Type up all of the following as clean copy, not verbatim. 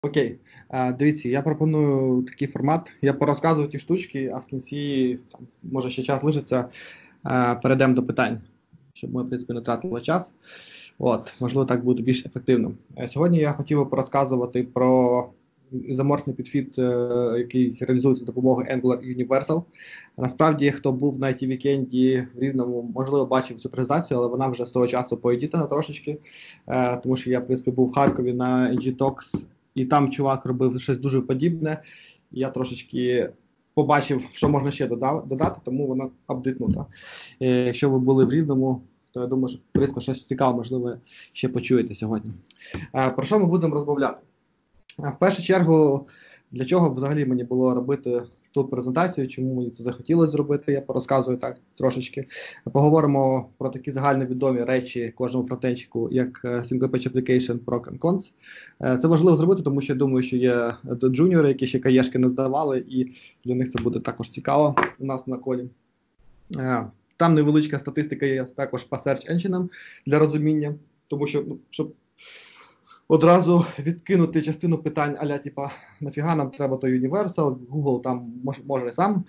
Окей, дивіться, я пропоную такий формат. Я порозказую ті штучки, а в кінці, там, може ще час лишиться, перейдемо до питань, щоб ми, в принципі, не тратили час. От, можливо, так буде більш ефективно. Сьогодні я хотів би порозказувати про ізоморфний підхід, який реалізується за допомогою Angular Universal. Насправді, хто був на IT-вікенді в Рівному, можливо, бачив цю презентацію, але вона вже з того часу поедітана трошечки, тому що я, в принципі, був в Харкові на NG Talks, і там чувак робив щось дуже подібне. І я трошечки побачив, що можна ще додати, тому вона апдейтнута. Якщо ви були в Рівному, то я думаю, що, в принципі, щось цікаве, можливо, ще почуєте сьогодні. Про що ми будемо розмовляти? В першу чергу, для чого взагалі мені було робити ту презентацію, чому мені це захотілося зробити, я порозказую так трошечки. Поговоримо про такі загальновідомі речі кожному фронтенчику, як Single Page Application, Proc and Cons. Це важливо зробити, тому що я думаю, що є джуніори, які ще каєшки не здавали, і для них це буде також цікаво у нас на колі. Там невеличка статистика є також по Search Engine для розуміння, тому що, щоб одразу відкинути частину питань а-ля, типа, нафіга нам треба той Universal, Google там може сам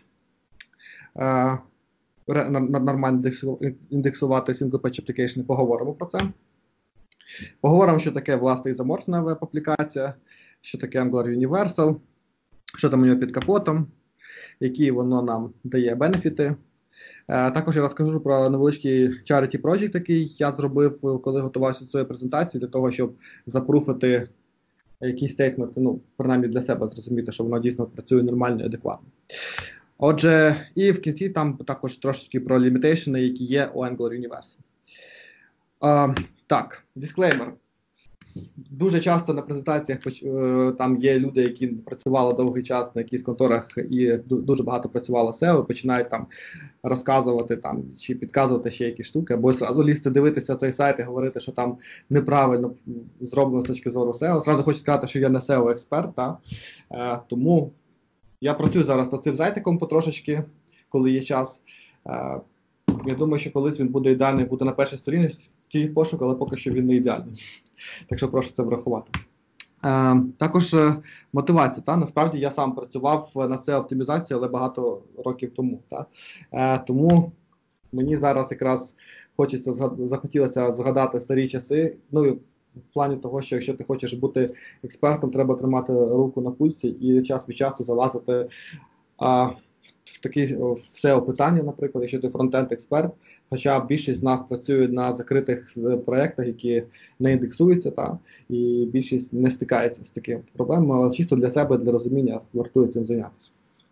нормально індексувати Single Page Application, поговоримо про це. Поговоримо, що таке власне ізоморфна веб-аплікація, що таке Angular Universal, що там у нього під капотом, які воно нам дає бенефіти. Також я розкажу про невеличкий charity project, який я зробив, коли готувався до цієї презентації, для того, щоб запруфити якісь стейтменти, ну, принаймні для себе зрозуміти, що воно дійсно працює нормально і адекватно. Отже, і в кінці там також трошечки про лімітейшени, які є у Angular Universal. Так, дисклеймер. Дуже часто на презентаціях там є люди, які працювали довгий час на якихось конторах і дуже багато працювало SEO, починають там розказувати там, чи підказувати ще якісь штуки, або зразу лізти дивитися цей сайт і говорити, що там неправильно зроблено з точки зору SEO. Зразу хочу сказати, що я не SEO-експерт, тому я працюю зараз над цим сайтиком потрошечки, коли є час. Я думаю, що колись він буде ідеальний, буде на першій сторінці пошуку, але поки що він не ідеальний. Так що прошу це врахувати. Також мотивація. Насправді я сам працював на це оптимізацію, але багато років тому. Тому мені зараз якраз захотілося згадати старі часи. Ну, і в плані того, що якщо ти хочеш бути експертом, треба тримати руку на пульсі і час від часу залазити в такі SEO-питання, наприклад, якщо ти фронтенд-експерт, хоча більшість з нас працює на закритих проєктах, які не індексуються, і більшість не стикається з такими проблемами, але чисто для себе, для розуміння, вартує цим зайнятися.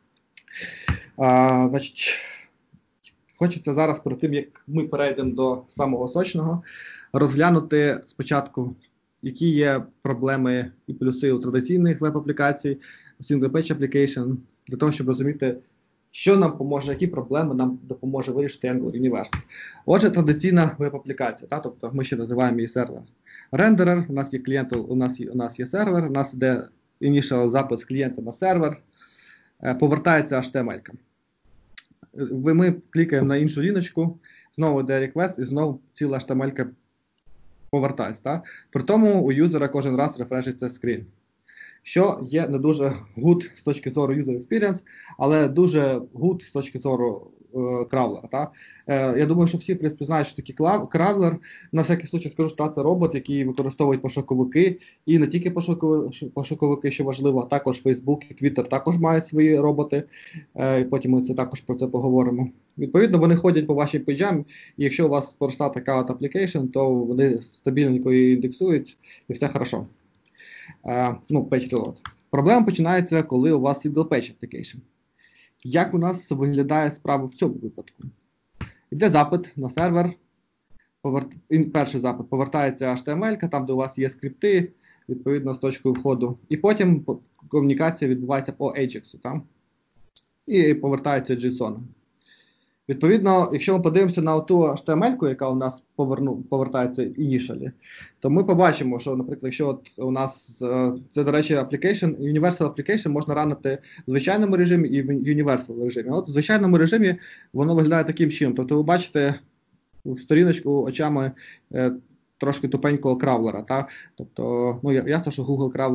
Значить, хочеться зараз, перед тим, як ми перейдемо до самого сочного, розглянути спочатку, які є проблеми і плюси у традиційних веб-аплікацій, Single Page Application, для того, щоб розуміти, що нам поможе, які проблеми нам допоможе вирішити Angular Universal. Отже, традиційна веб-аплікація, тобто ми ще називаємо її сервер. Рендерер, у нас є клієнт, у нас є сервер, у нас йде initial запис клієнта на сервер, повертається HTML. Ми клікаємо на іншу ліночку, знову йде request і знову ціла HTML повертається. При тому у юзера кожен раз рефрешиться скрін. Що є не дуже good з точки зору user experience, але дуже good з точки зору кравлера. Я думаю, що всі, в принципі, знають, що таке кравлер. На всякий случай скажу, що це робот, який використовують пошуковики, і не тільки пошуковики, що важливо, а також Facebook і Twitter також мають свої роботи, і потім ми також про це поговоримо. Відповідно, вони ходять по вашим пейджам, і якщо у вас проста така от application, то вони стабільненько її індексують, і все хорошо. Page reload. Проблема починається, коли у вас Single Page Application. Як у нас виглядає справа в цьому випадку? Йде запит на сервер, перший запит, повертається HTML, там, де у вас є скрипти, відповідно, з точкою входу, і потім комунікація відбувається по Ajax, і повертається JSON. Відповідно, якщо ми подивимося на ту HTML-ку, яка у нас повертається initially, то ми побачимо, що, наприклад, якщо у нас, це, до речі, Universal Application можна ранити в звичайному режимі і в Universal режимі. От в звичайному режимі воно виглядає таким чином. Тобто ви бачите сторіночку очами трошки тупенького кравлера. Тобто, ясно, що Google кравлер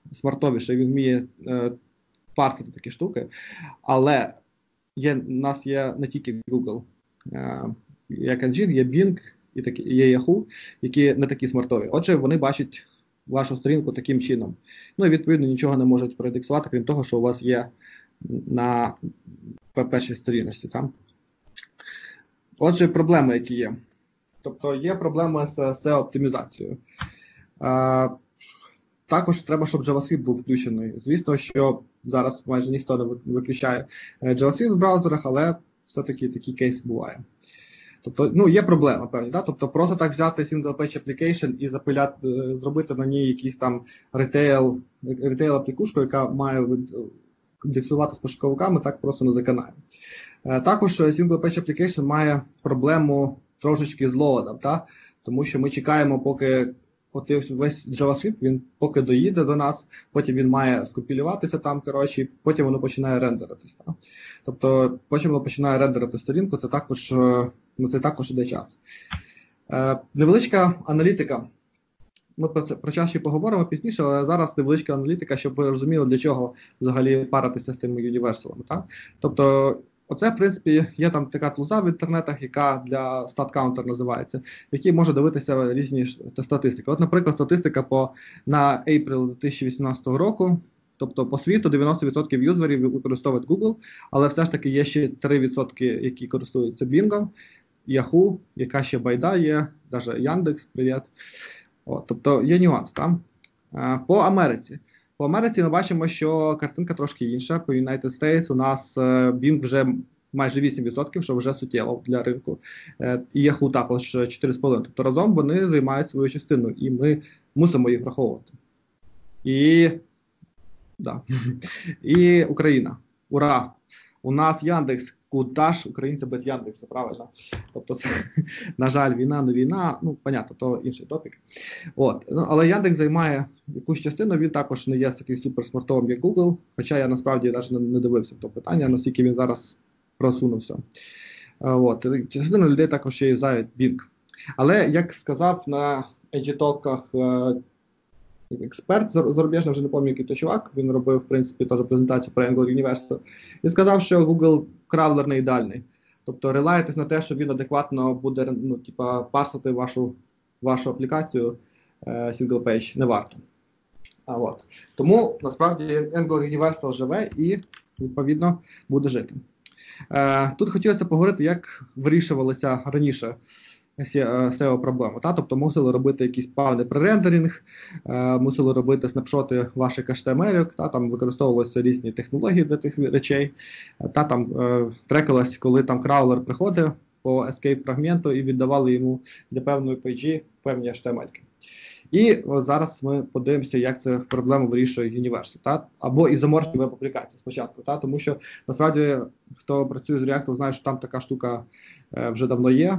смартовіший, він вміє парсити такі штуки, але у нас є не тільки Google, як engine, є Bing, є Yahoo, які не такі смартові. Отже, вони бачать вашу сторінку таким чином. Ну і відповідно нічого не можуть проіндексувати, крім того, що у вас є на першій сторінці. Там. Отже, проблеми, які є. Тобто є проблема з SEO-оптимізацією. Також треба, щоб JavaScript був включений. Звісно, що зараз майже ніхто не виключає JavaScript в браузерах, але все-таки такий кейс буває. Тобто, ну, є проблема, певні, да? Тобто просто так взяти single-page application і зробити на ній якийсь там ритейл-аплікушку, яка має індексувати з пошуковиками, так просто не заканає. Також single-page application має проблему трошечки з лоадом, так? Тому що ми чекаємо, поки весь JavaScript, він поки доїде до нас, потім він має скомпілюватися там, коротше, потім воно починає рендеритись. Так? Тобто, потім воно починає рендерити сторінку, це також іде час. Невеличка аналітика. Ми про час ще поговоримо пізніше, але зараз невеличка аналітика, щоб ви розуміли, для чого взагалі паритися з тими універсалами. Так? Тобто, оце, в принципі, є там така тулза в інтернетах, яка для StatCounter називається, в якій може дивитися різні статистики. От, наприклад, статистика на April 2018 року, тобто по світу 90% юзерів використовують Google, але все ж таки є ще 3%, які користуються Bing, Yahoo, яка ще байда є, навіть Яндекс, привіт. Тобто є нюанс там. По Америці. По Америці ми бачимо, що картинка трошки інша. По United States у нас Bing вже майже 8%, що вже суттєво для ринку. І Yahoo також 4,5%. Тобто разом вони займають свою частину, і ми мусимо їх враховувати. І Україна. Ура! У нас Яндекс. Куда ж українці без Яндекса, правильно? Тобто, це, на жаль, війна, не війна, ну, понятно, то інший топік. Але Яндекс займає якусь частину, він також не є такий суперсмартовим, як Google, хоча я насправді навіть не дивився в то питання, наскільки він зараз просунувся. Частина людей також ще юзають Bing. Але, як сказав на EdgeTalk'ах експерт зарубіжний, вже не пам'ятаю, який той чувак, він робив, в принципі, теж презентацію про Angular University, і сказав, що Google кравлер не ідеальний. Тобто, релаєтесь на те, що він адекватно буде, пасати вашу аплікацію single page, не варто. Тому, насправді, Angular Universal живе і, відповідно, буде жити. Тут хотілося поговорити, як вирішувалися раніше SEO-проблеми. Тобто мусили робити якийсь певний пререндеринг, мусили робити снапшоти ваших HTML, там використовувалися різні технології для тих речей, там трекалось, коли там краулер приходив по escape-фрагменту і віддавали йому для певної пейджі певні HTML-ки. І зараз ми подивимося, як цю проблему вирішує Universal, або ізоморфні веб-аплікації спочатку, тому що, насправді, хто працює з React, знає, що там така штука вже давно є.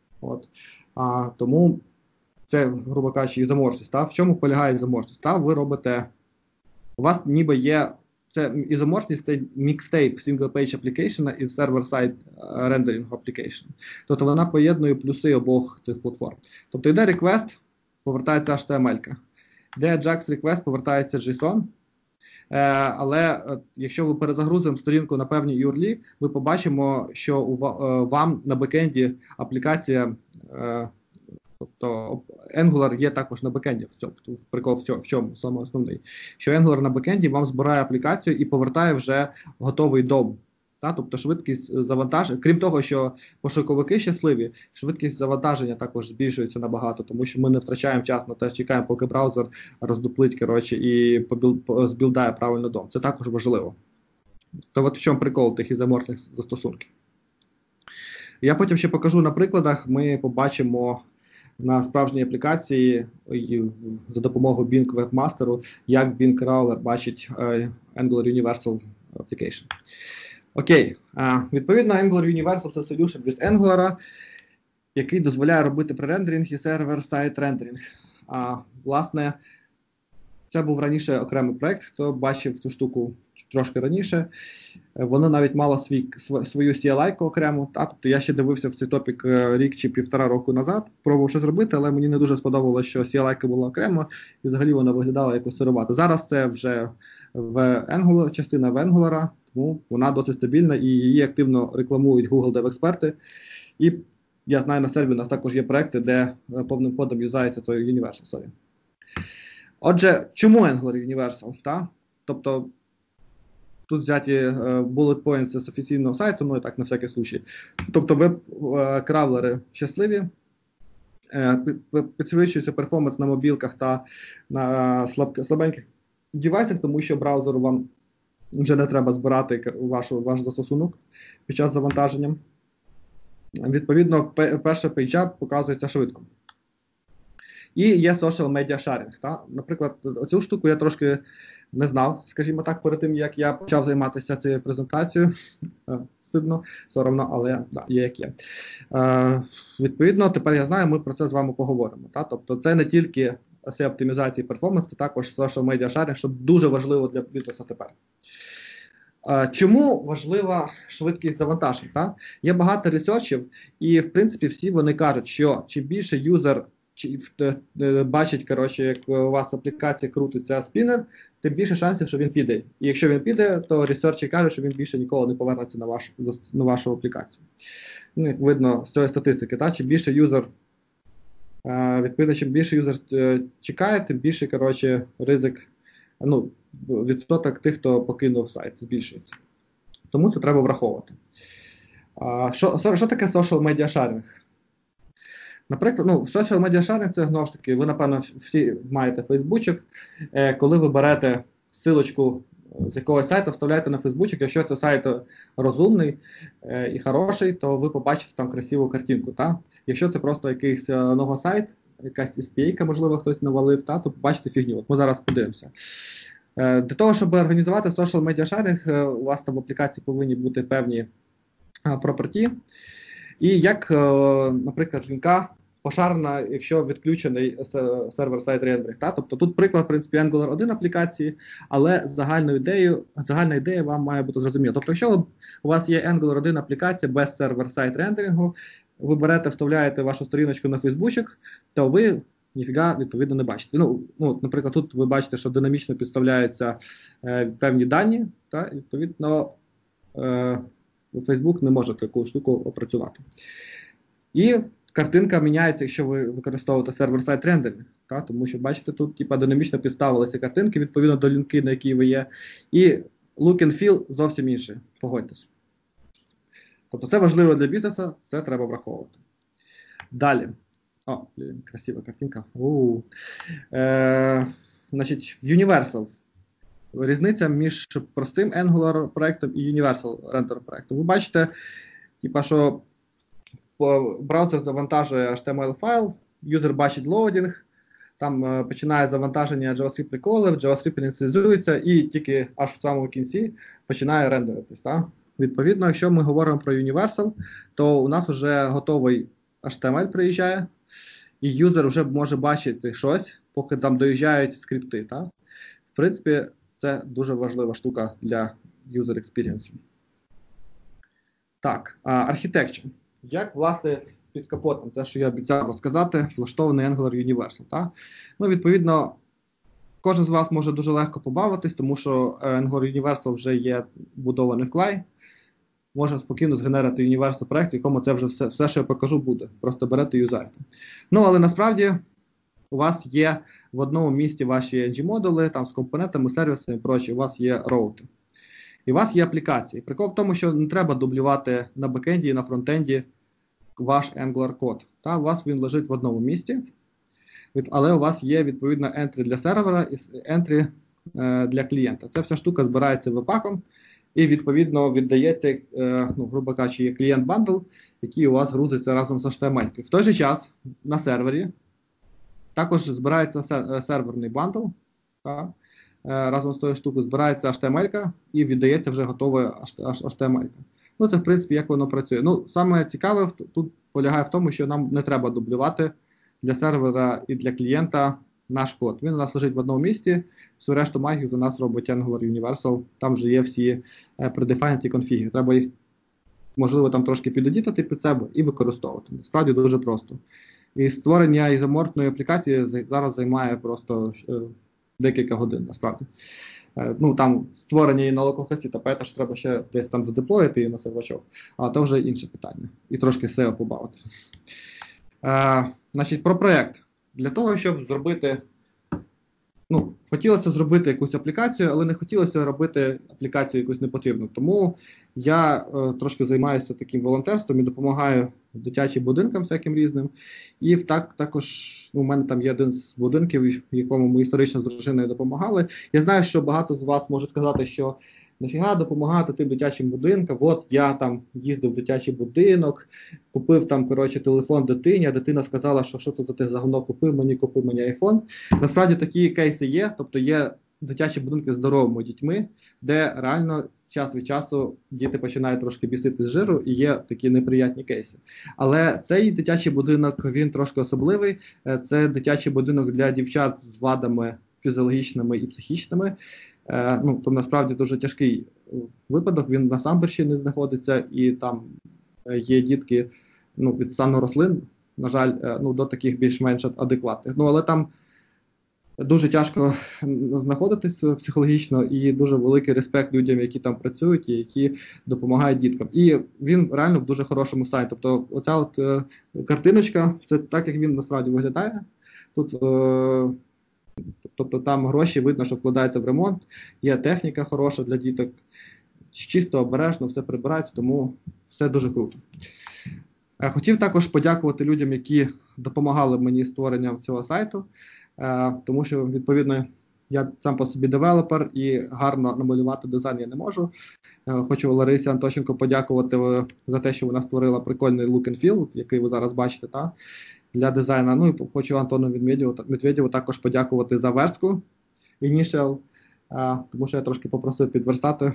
Тому це, грубо кажучи, ізоморфність. В чому полягає ізоморфність? У вас ніби є, ізоморфність – це мікстейп single-page application і server-side rendering application. Тобто вона поєднує плюси обох цих платформ. Тобто йде request, повертається HTML. Йде JAX request, повертається JSON. Але якщо ви перезагрузимо сторінку на певній URL, ми побачимо, що вам на бекенді аплікація, тобто Angular є також на бекенді, прикол в чому, саме основний, що Angular на бекенді вам збирає аплікацію і повертає вже готовий DOM. Тобто швидкість завантаження, крім того, що пошуковики щасливі, швидкість завантаження також збільшується набагато, тому що ми не втрачаємо час на те, чекаємо, поки браузер роздуплить, і збілдає правильно DOM. Це також важливо. То в чому прикол тих ізоморфних застосунків. Я потім ще покажу на прикладах, ми побачимо на справжній аплікації за допомогою Bing Webmaster, як Bing Crawler бачить Angular Universal Application. Окей, відповідно, Angular Universal – це solution від Angular, який дозволяє робити пререндеринг і сервер-сайд рендеринг. Власне, це був раніше окремий проєкт, хто бачив цю штуку трошки раніше. Воно навіть мало свою CLI-ку окрему. Тобто я ще дивився в цей топік рік чи півтора року назад, пробував щось зробити, але мені не дуже сподобалося, що CLI-ка була окремо, і взагалі вона виглядала якось сировато. Зараз це вже частина в Angular, тому вона досить стабільна, і її активно рекламують Google Dev-експерти. І я знаю, на серві у нас також є проекти, де повним ходом юзається той Universal. Отже, чому Angular Universal? Тобто, тут взяті bullet points з офіційного сайту, ну і так на всякий случай. Тобто веб-кравлери щасливі, підвищується перформанс на мобілках та на слабеньких девайсах, тому що браузеру вам вже не треба збирати ваш застосунок під час завантаження. Відповідно, перша пейджа показується швидко. І є social media sharing. Наприклад, цю штуку я трошки не знав, скажімо так, перед тим, як я почав займатися цією презентацією. Стидно, соромно, але є як є. Відповідно, тепер я знаю, ми про це з вами поговоримо. Тобто це не тільки оптимізації перформансу, це також social media sharing, що дуже важливо для бізнесу тепер. Чому важлива швидкість завантажень? Є багато ресерчів, і в принципі всі вони кажуть, що чим більше юзер бачить, як у вас аплікація крутиться спінер, тим більше шансів, що він піде. І якщо він піде, то ресерчі кажуть, що він більше ніколи не повернеться на вашу аплікацію. Ну, як видно з цієї статистики, чим більше юзер чекає, тим більше ризик, відсоток тих, хто покинув сайт, збільшується. Тому це треба враховувати. Що таке social media sharing? Наприклад, social media sharing це, знову ж таки, ви, напевно, всі маєте фейсбучок. Коли ви берете ссилочку з якогось сайту, вставляєте на фейсбучок, якщо цей сайт розумний і хороший, то ви побачите там красиву картинку. Якщо це просто якийсь сайт, якась SPA, можливо, хтось навалив, то побачите фігню. От ми зараз подивимося. Для того, щоб організувати social media sharing, у вас там в аплікації повинні бути певні property. І як, наприклад, лінка пошарена, якщо відключений сервер-сайд рендеринг. Тобто тут приклад, в принципі, Angular 1 аплікації, але загальна ідея вам має бути зрозуміла. Тобто, якщо у вас є Angular 1 аплікація без сервер-сайд рендерингу, ви берете, вставляєте вашу сторіночку на фейсбучок, то ви ніфіга, відповідно, не бачите. Наприклад, тут ви бачите, що динамічно підставляються певні дані, відповідно, Facebook не може таку штуку опрацювати. І картинка міняється, якщо ви використовуєте сервер-сайд рендеринг, тому що, бачите, тут динамічно підставилися картинки, відповідно до лінки, на якій ви є, і look and feel зовсім інше, погодьтесь. Тобто це важливо для бізнесу, це треба враховувати. Далі. Красива картинка. Значить, Universal. Різниця між простим Angular проєктом і Universal Render проєктом. Ви бачите, що браузер завантажує HTML-файл, юзер бачить лоудінг, там починає завантаження JavaScript-приколів, JavaScript ініціалізується і тільки аж в самому кінці починає рендеритись. Відповідно, якщо ми говоримо про Universal, то у нас вже готовий HTML приїжджає, і юзер вже може бачити щось, поки там доїжджають скрипти. В принципі, це дуже важлива штука для user experience. Так, architecture. Як, власне, під капотом, це, що я обіцяв розказати, влаштований Angular Universal. Відповідно, кожен з вас може дуже легко побавитись, тому що Angular Universal вже є будований в клай. Можна спокійно згенерити Universal проєкт, в якому це вже все, що я покажу, буде. Просто берете і юзаєте. Але насправді у вас є в одному місці ваші ng-модули, там з компонентами, сервісами і прочі, у вас є роути. І у вас є аплікації. Прикол в тому, що не треба дублювати на бекенді і на фронтенді ваш Angular код. У вас він лежить в одному місці, але у вас є, відповідно, ентрі для сервера і ентрі для клієнта. Ця вся штука збирається веб-паком і, відповідно, віддається, грубо кажучи, є клієнт-бандл, який у вас грузиться разом з HTML. В той же час на сервері також збирається серверний бандл, разом з тою штукою збирається HTML і віддається вже готова HTML. Це, в принципі, як воно працює. Саме цікаве тут полягає в тому, що нам не треба дублювати для сервера і для клієнта наш код. Він у нас лежить в одному місці, всю решту магію за нас робить Angular Universal, там вже є всі предефайнті конфіги. Треба їх, можливо, там трошки підедітати під себе і використовувати. Насправді дуже просто. І створення ізоморфної аплікації зараз займає просто декілька годин, насправді. Ну, там створення її на локалхості, та пам'ятаєш, що треба ще десь там задеплоїти її на сервачок, а то вже інше питання. І трошки SEO побавитися. Значить, про проєкт. Для того, щоб зробити, ну, хотілося зробити якусь аплікацію, але не хотілося робити аплікацію якусь непотрібну. Тому я трошки займаюся таким волонтерством і допомагаю дитячим будинкам всяким різним. І також у мене там є один з будинків, в якому ми історично з дружиною допомагали. Я знаю, що багато з вас може сказати, що нафіга допомагати тим дитячим будинкам, от я там їздив в дитячий будинок, купив там, коротше, телефон дитині, а дитина сказала, що це за те загоно, купи мені айфон. Насправді такі кейси є, тобто є дитячі будинки з здоровими дітьми, де реально час від часу діти починають трошки бісити з жиру, і є такі неприятні кейси. Але цей дитячий будинок, він трошки особливий. Це дитячий будинок для дівчат з вадами фізіологічними і психічними. Ну, то насправді дуже тяжкий випадок, він на Самбірщині знаходиться, і там є дітки, ну, від стану рослин, на жаль, ну, до таких більш-менш адекватних. Ну, але там дуже тяжко знаходитися психологічно, і дуже великий респект людям, які там працюють і які допомагають діткам. І він реально в дуже хорошому стані. Тобто оця от картиночка, це так, як він насправді виглядає. Тут, тобто там гроші, видно, що вкладаються в ремонт, є техніка хороша для діток, чисто, обережно, все прибирається, тому все дуже круто. Хотів також подякувати людям, які допомагали мені з створенням цього сайту, тому що, відповідно, я сам по собі девелопер і гарно намалювати дизайн я не можу. Хочу Ларисі Антощенко подякувати за те, що вона створила прикольний look and feel, який ви зараз бачите, для дизайну. Ну і хочу Антону Медведєву також подякувати за верстку Initial, тому що я трошки попросив підверстати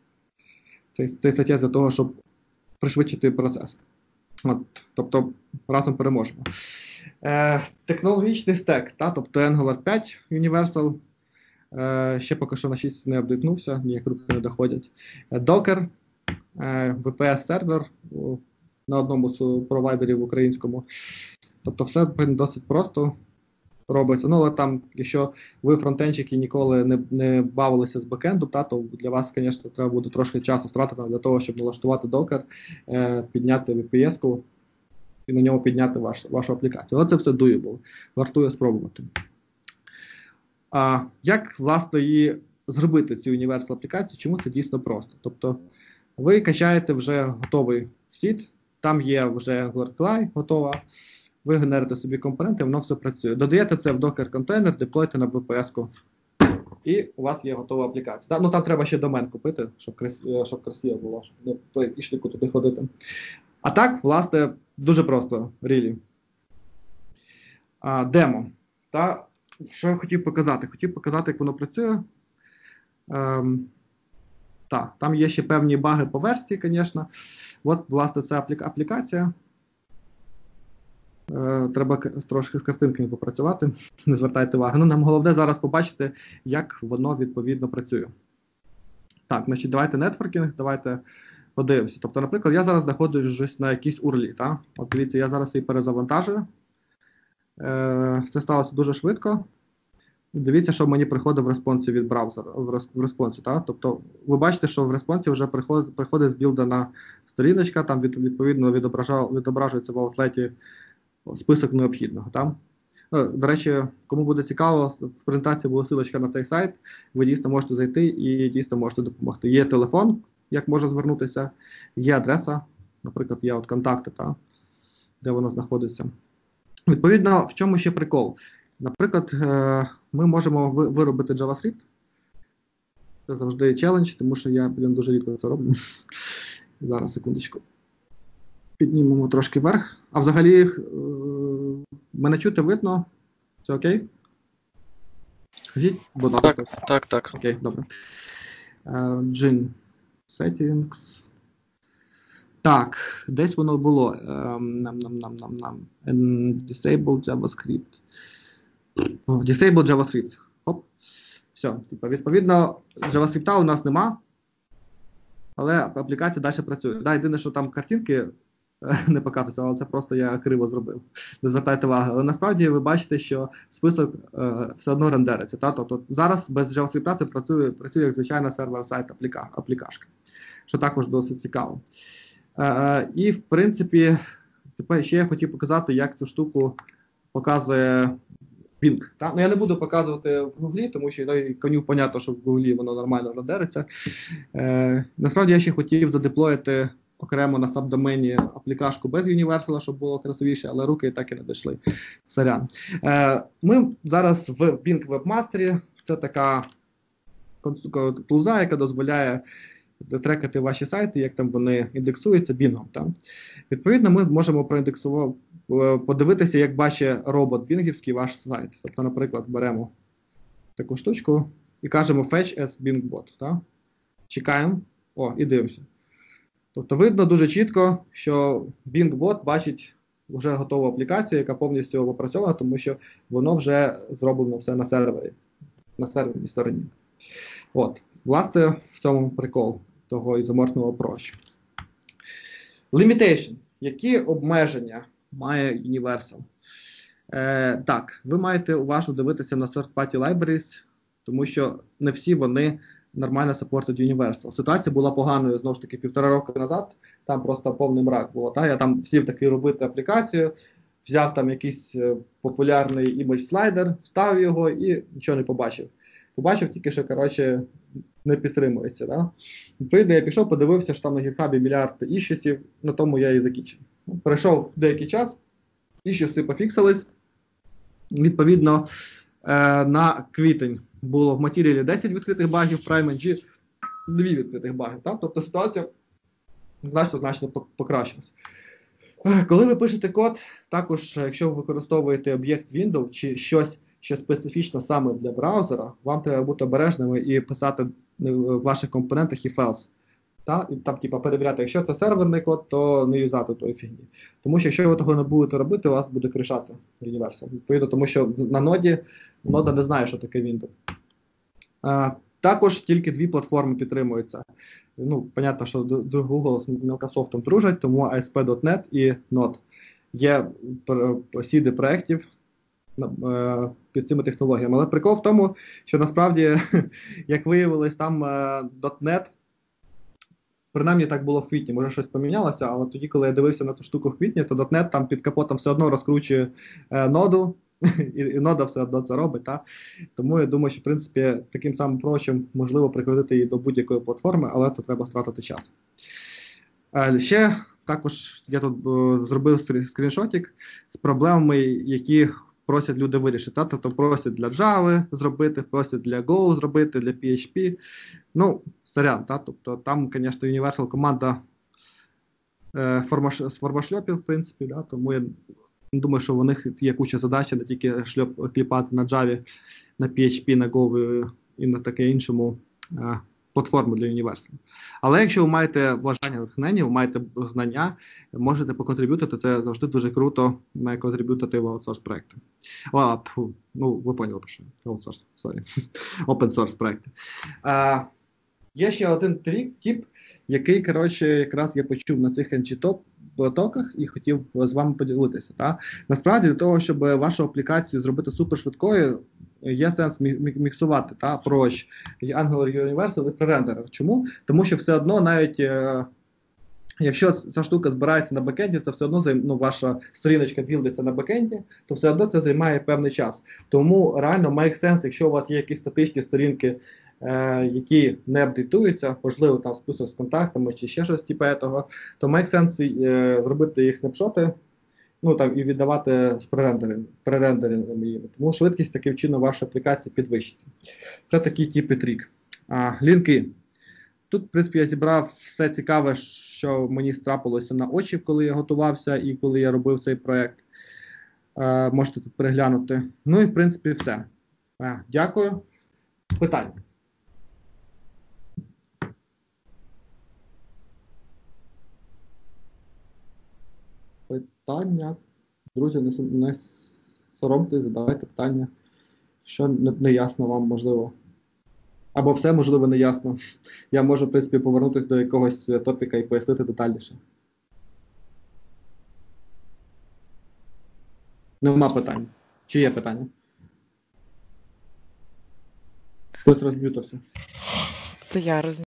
цей стаття для того, щоб пришвидшити процес. От, тобто разом переможемо. Технологічний стек, тобто Angular 5 Universal, ще поки що на 6 не апдейтнувся, ніяк руки не доходять. Docker, VPS-сервер на одному з провайдерів українському. Тобто все досить просто робиться. Ну, але там, якщо ви фронтенчики ніколи не бавилися з бекенду, то для вас, звісно, треба буде трошки часу втратити для того, щоб налаштувати Docker, підняти VPS-ку і на ньому підняти вашу аплікацію. Але це все doable. Вартує спробувати. Як, власне, її зробити, цю Universal аплікацію? Чому це дійсно просто? Тобто, ви качаєте вже готовий сіт, там є вже Angular CLI готова, ви генерите собі компоненти, воно все працює. Додаєте це в Docker-контейнер, деплойте на VPS-ку, і у вас є готова аплікація. Ну, там треба ще домен купити, щоб красиво було, щоб не пішли туди ходити. А так, власне, дуже просто, really. Демо. Що я хотів показати? Хотів показати, як воно працює. Там є ще певні баги по версії, звісно. От, власне, це аплікація. Треба трошки з картинками попрацювати, не звертайте увагу. Ну, нам головне зараз побачити, як воно відповідно працює. Так, значить, давайте нетворкінг, давайте подивимося. Тобто, наприклад, я зараз знаходжусь на якійсь URL. От дивіться, я зараз її перезавантажую. Це сталося дуже швидко. Дивіться, що мені приходить в респонсі від браузера. В респонсі, Тобто, ви бачите, що в респонсі вже приходить збілдена сторіночка, там відповідно відображується в аутлеті список необхідного. До речі, кому буде цікаво, в презентації буде ссылочка на цей сайт, ви дійсно можете зайти і дійсно можете допомогти. Є телефон, як можна звернутися, є адреса, наприклад, є от контакти, де воно знаходиться. Відповідно, в чому ще прикол? Наприклад, ми можемо виробити JavaScript. Це завжди челендж, тому що я дуже рідко це роблю. Зараз, секундочку. Піднімемо трошки вверх. А взагалі, мене чути, видно? Це окей? Скажіть, будь ласка. Так. Окей, добре. Gin. Settings. Так, десь воно було. Disable JavaScript. Disable JavaScript. Хоп. Все. Відповідно, JavaScript у нас нема, але аплікація далі працює. Да, єдине, що там картинки не показуються, але це просто я криво зробив. Не звертайте увагу. Але насправді ви бачите, що список все одно рендериться. Тобто зараз без JavaScript це працює як звичайна сервер-сайт аплікашка, що також досить цікаво. І, в принципі, тепер ще я хотів показати, як цю штуку показує Bing. Ну, я не буду показувати в Гуглі, тому що коню понятно, що в Гуглі воно нормально рендериться. Насправді я ще хотів задеплоїти окремо на сабдомені аплікашку без Universal, щоб було красивіше, але руки так і не дійшли. Сорян. Ми зараз в Bing Webmaster. Це така тулза, яка дозволяє трекати ваші сайти, як там вони індексуються Bing. Відповідно, ми можемо подивитися, як бачить робот бінгівський ваш сайт. Тобто, наприклад, беремо таку штучку і кажемо Fetch as Bing Bot. Чекаємо, і дивимося. Тобто видно дуже чітко, що Bing Bot бачить вже готову аплікацію, яка повністю опрацьована, тому що воно вже зроблено все на сервері, на серверній стороні. Власне, в цьому прикол того ізоморфного approach. Limitation. Які обмеження має Universal? Так, ви маєте уважно дивитися на third-party libraries, тому що не всі вони нормально саппортують Universal. Ситуація була поганою, знову ж таки, 1,5 роки назад, там просто повний мрак було. Я там сів таки робити аплікацію, взяв там якийсь популярний імідж-слайдер, вставив його і нічого не побачив. Побачив тільки, що, коротше, не підтримується. Відповідно, я пішов, подивився, що там на GitHub мільярд ішісів, на тому я і закінчив. Пройшов деякий час, ішіси пофіксились. Відповідно, на квітень було в матеріалі 10 відкритих багів, в PrimeNG 2 відкритих баги. Тобто ситуація значно покращилась. Коли ви пишете код, також, якщо ви використовуєте об'єкт Windows чи щось, що специфічно саме для браузера, вам треба бути обережними і писати в ваших компонентах if else. І там, перевіряти, якщо це серверний код, то не юзати тої фігні. Тому що якщо ви того не будете робити, у вас буде кришати Universal. Відповідно, тому що на ноді, нода не знає, що таке Windows. Також тільки 2 платформи підтримуються. Понятно, що Google з Microsoft дружать, тому ASP.NET і Node. Є сіди проєктів під цими технологіями. Але прикол в тому, що насправді, як виявилось, там .NET, принаймні так було в квітні, може щось помінялося, але тоді, коли я дивився на ту штуку в квітні, то .NET там під капотом все одно розкручує ноду, і нода все одно це робить. Тому я думаю, що, в принципі, таким самим прочим можливо прикрутити її до будь-якої платформи, але то треба стратити час. Ще також я тут зробив скріншотик з проблемами, які просять люди вирішити. Тобто просять для Java зробити, просять для Go зробити, для PHP. Сорян, тобто там, звісно, Universal команда з формашльопів, в принципі, тому я думаю, що у них є куча задач, не тільки шльоп кліпати на Java, на PHP, на Go і на таке іншому платформу для Universal. Але якщо ви маєте бажання натхнення, ви маєте знання, можете поконтриб'ютити, це завжди дуже круто на контриб'ютити в аутсорс проекти. Ви поняли, про що. Open source проекти. Є ще один тип, який, якраз я почув на цих NG-токах і хотів з вами поділитися. Насправді, для того, щоб вашу аплікацію зробити супершвидкою, є сенс міксувати approach Angular Universal і пререндерер. Чому? Тому що все одно, навіть якщо ця штука збирається на бекенді, це все одно ваша сторіночка білдиться на бекенді, то все одно це займає певний час. Тому реально має сенс, якщо у вас є якісь статичні сторінки, які не апдейтуються, можливо, там список з контактами чи ще щось типу того, то має сенс зробити їх снапшоти, і віддавати з пререндерами їм. Тому швидкість таким чином вашої аплікації підвищити. Це такий типи трік. Лінки. Тут, в принципі, я зібрав все цікаве, що мені трапилося на очі, коли я готувався і коли я робив цей проєкт. Можете тут переглянути. І, в принципі, все. Дякую. Питання. Питання. Друзі, не соромтесь, задавайте питання. Що не ясно вам, можливо? Або все, можливо, не ясно. Я можу, в принципі, повернутися до якогось топіка і пояснити детальніше. Нема питань. Чи є питання? Хтось розб'ютався. Це я розумію.